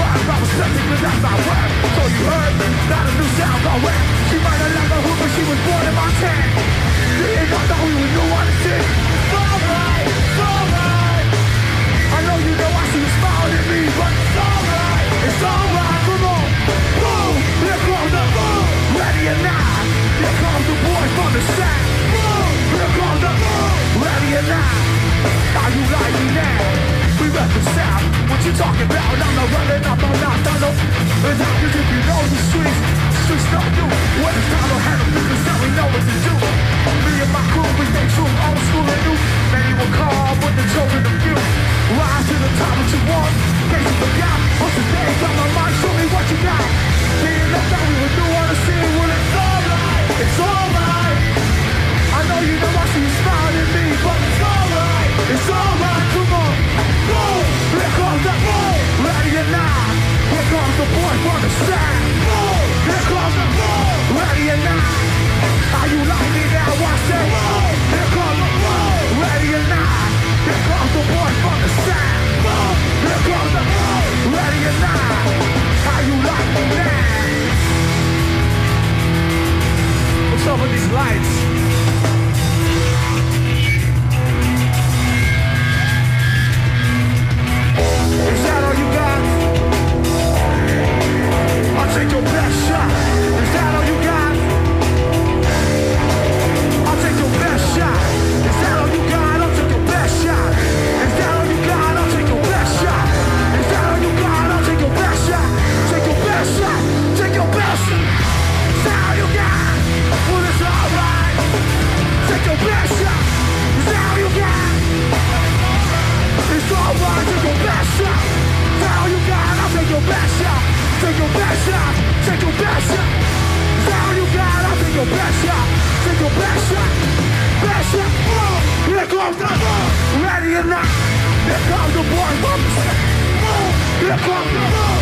work, I respect it cause that's my work. So you heard, not a new sound gon' rap. She might have left the hood but she was born in my town. Didn't know that we would do what it is. It's alright, it's alright. I know you know I see you smiling at me, but it's alright, it's alright. Come on, boom, here comes the boom. Ready or not, here comes the boys from the sack. Boom, here comes the boom. Ready or not, how you like me now? We rep the South, what you talking about? I'm not running up, I'm not done. It's obvious if you know the streets know you. When it's time to handle business, now we know what to do. Me and my crew, we stay true, old school and new. Many will call, but the chosen of few. Rise to the top what you want, case you forgot. What's the day, got my mind, show me what you got. Didn't know that we would do on the scene, well it's alright, it's alright. I know you know I see you smiling at me, but it's alright, it's alright. Come on, boom, here comes the boom. Ready or not, here comes the boy from the side. Boom, here comes the boom. Ready or not, how you like me now? I say, boom, here comes the boom. Ready or not, here comes the boy from the side. Boom, here comes the boom. Ready or not, how you like me now? What's up with these lights? Is that all you got? I'll take your best shot. Is that all you got? I'll take your best shot. Is that all you got? I'll take your best shot. Is that all you got? I'll take your best shot. Is that all you got? I'll take your best shot. Take your best shot. Take your best shot. Is that all you got? Well, it's alright. Take your best shot. Is that all you got? It's alright. Take your best shot. Is that all you got? I'll take your best shot. Take your best shot. Take your best shot. Is that all you got? I'll take your best shot. Take your best shot. Best shot. Boom. Here comes the boom. Ready or not. Here comes the boy from the set. Boom. Here comes the boom.